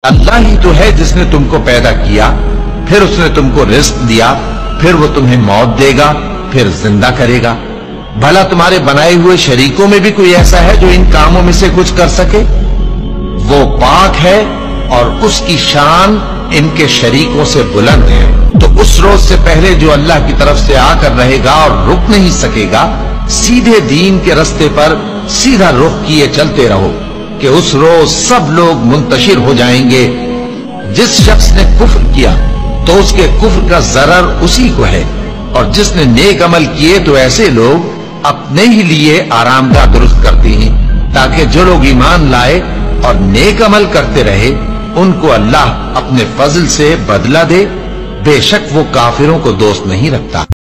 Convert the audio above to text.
अल्लाह ही तो है जिसने तुमको पैदा किया, फिर उसने तुमको रिस्क दिया, फिर वो तुम्हें मौत देगा, फिर जिंदा करेगा। भला तुम्हारे बनाए हुए शरीकों में भी कोई ऐसा है जो इन कामों में से कुछ कर सके? वो पाक है और उसकी शान इनके शरीकों से बुलंद है। तो उस रोज से पहले जो अल्लाह की तरफ से आकर रहेगा और रुक नहीं सकेगा, सीधे दीन के रास्ते पर सीधा रुख किए चलते रहो कि उस रोज सब लोग मुंतशिर हो जाएंगे। जिस शख्स ने कुफ्र किया तो उसके कुफ्र का जरर उसी को है, और जिसने नेक अमल किए तो ऐसे लोग अपने ही लिए आरामगाह दुरुस्त करते हैं, ताकि जो लोग ईमान लाए और नेक अमल करते रहे उनको अल्लाह अपने फजल से बदला दे। बेशक वो काफिरों को दोस्त नहीं रखता।